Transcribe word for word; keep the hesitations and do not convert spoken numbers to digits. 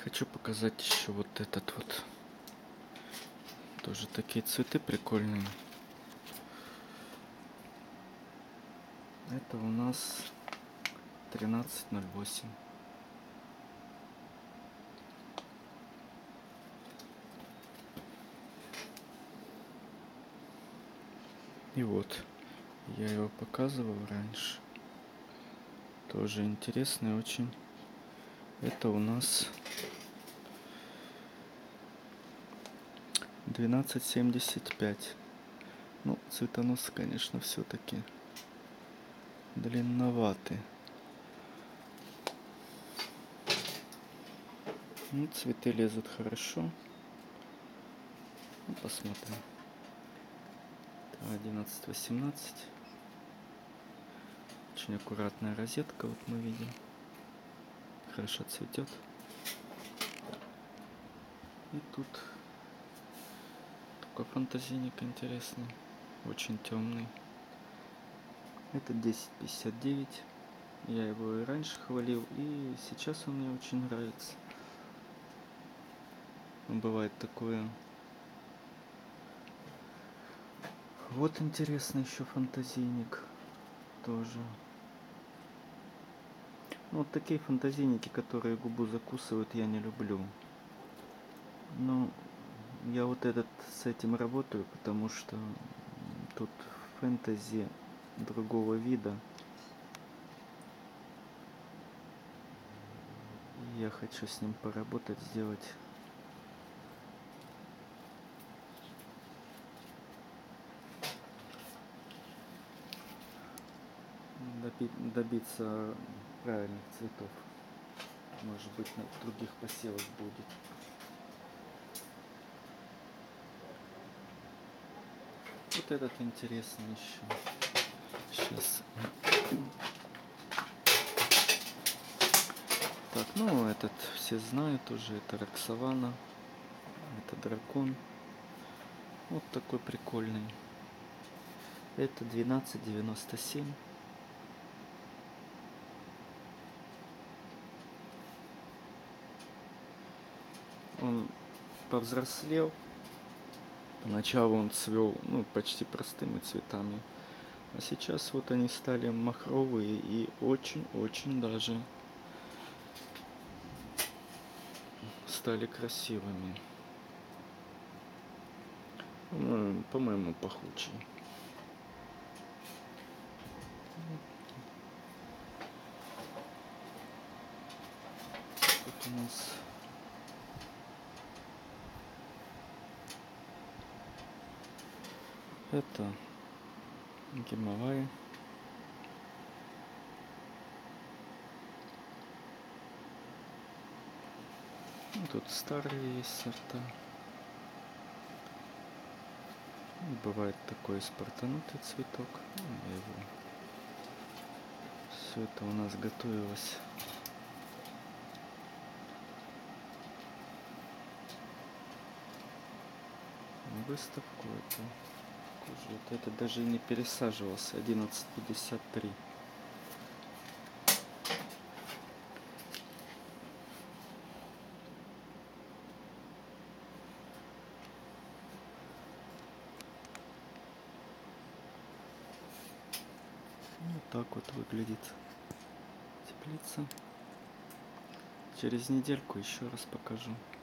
Хочу показать еще вот этот вот. Тоже такие цветы прикольные. Это у нас тринадцать ноль восемь. И вот, я его показывал раньше. Тоже интересный очень. Это у нас двенадцать семьдесят пять. Ну, цветонос, конечно, все-таки длинноватый. Ну, цветы лезут хорошо. Ну, посмотрим. одиннадцать восемнадцать. Очень аккуратная розетка, вот мы видим. Хорошо цветет. И тут такой фантазийник интересный. Очень темный. Это десять пятьдесят девять. Я его и раньше хвалил, и сейчас он мне очень нравится. Бывает такое. Вот интересный еще фантазийник тоже. Ну, вот такие фантазийники, которые губу закусывают, я не люблю. Но я вот этот с этим работаю, потому что тут фэнтези другого вида. Я хочу с ним поработать, сделать. Добиться правильных цветов. Может быть, на других посевах будет. Вот этот интересный еще. Сейчас. Так, ну этот все знают уже. Это Роксолана. Это дракон. Вот такой прикольный. Это двенадцать девяносто семь. Он повзрослел. Поначалу он цвел, ну, почти простыми цветами. А сейчас вот они стали махровые и очень-очень даже стали красивыми. Ну, по-моему, пахучий. Тут у нас это Гималаи. Тут старые есть сорта. Бывает такой спартанутый цветок. Я его... Все это у нас готовилось на выставку. Это, вот это даже не пересаживался. одиннадцать пятьдесят три. Вот так вот выглядит теплица. Через недельку еще раз покажу.